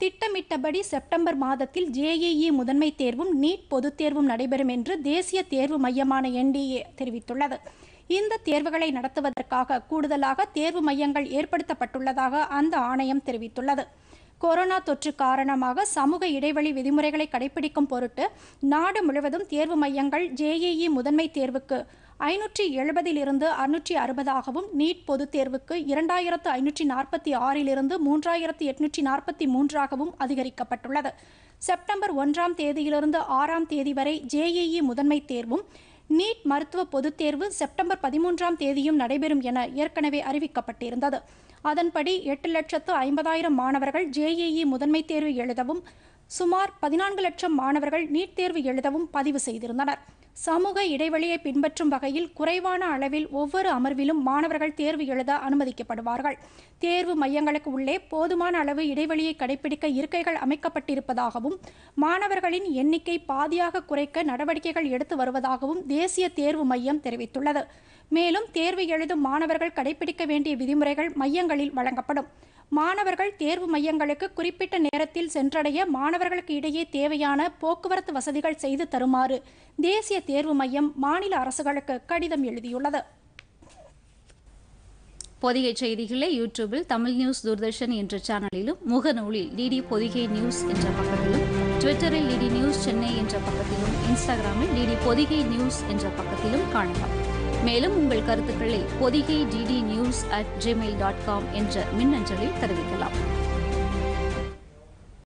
திட்டமிட்டபடி செப்டம்பர் மாதத்தில் ஜேஇஇ முதன்மை தேர்வும் நீட் பொதுத் தேர்வும் நடைபெறும் என்று தேசிய தேர்வு மையமான என்டிஏ தெரிவித்துள்ளது. இந்த தேர்வுகளை நடத்துவதற்காக கூடுதலாக தேர்வு மையங்கள் ஏற்படுத்தப்பட்டுள்ளதாக அந்த ஆணையம் தெரிவித்துள்ளது. கொரோனா தொற்று காரணமாக சமூக இடைவெளி விதிமுறைகளை கடைபிடிக்கும் பொருட்டு நாடு முழுவதும் தேர்வு மையங்கள் ஜேஇஇ முதன்மை தேர்வுக்கு 570 660ஆகவும் நீட் பொதுத் தேர்வுக்கு 2546 3843ஆகவும் அதிகரிக்கப்பட்டுள்ளது. செப்டம்பர் 1ஆம் தேதியிலிருந்து 6ஆம் தேதி வரை ஜேஇஇ முதன்மை தேர்வும் நீட் மருத்துவ பொதுத் தேர்வு செப்டம்பர் 13ஆம் தேதியும் நடைபெறும் என ஏற்கனவே அறிவிக்கப்பட்டிருந்தது. அதன்படி 8,50,000 மாணவர்கள் ஜேஇஇ முதன்மை தேர்வு எழுதவும் சுமார் 14 லட்சம் மாணவர்கள் நீட் தேர்வு எழுதவும் பதிவு செய்திருந்தனர். சமூக இடைவெளியை பின்பற்றும் வகையில் குறைவான அளவில் ஒவ்வொரு அமர்விலும் மாணவர்கள் தேர்வு எழுத அனுமதிக்கப்படுவார்கள். தேர்வு மையங்களுக்கு உள்ளே போதுமான அளவு இடைவெளியை கடைபிடிக்க இருக்கைகள் அமைக்கப்பட்டிருப்பதாகவும் மாணவர்களின் எண்ணிக்கை பாதியாக குறைக்க நடவடிக்கைகள் எடுத்து வருவதாகவும் தேசிய தேர்வு மையம் தெரிவித்துள்ளது. மேலும் தேர்வு எழுதும் மாணவர்கள் கடைபிடிக்க வேண்டிய விதிமுறைகள் மையங்களில் வழங்கப்படும். மாணவர்கள் தேர்வு மையங்களுக்கு குறிப்பிட்ட நேரத்தில் சென்றடைய மாணவர்களுக்கு இடையே தேவையான போக்குவரத்து வசதிகள் செய்து தருமாறு தேசிய தேர்வு மையம் மாநில அரசுகளுக்கு கடிதம் எழுதியுள்ளது. பொதிகை செய்திகளை யூடியூபில் தமிழ் நியூஸ் தூர்தர்ஷன் என்ற சேனலிலும், முகநூலில் டிடி பொதிகை நியூஸ் என்ற பக்கத்திலும், ட்விட்டரில் டிடி நியூஸ் சென்னை என்ற பக்கத்திலும், இன்ஸ்டாகிராமில் டிடி பொதிகை நியூஸ் என்ற பக்கத்திலும் காணலாம். மேலும் உங்கள் கருத்துக்களை பொதிகை dd news@gmail.com என்ற மின்னஞ்சலில் தெரிவிக்கலாம்.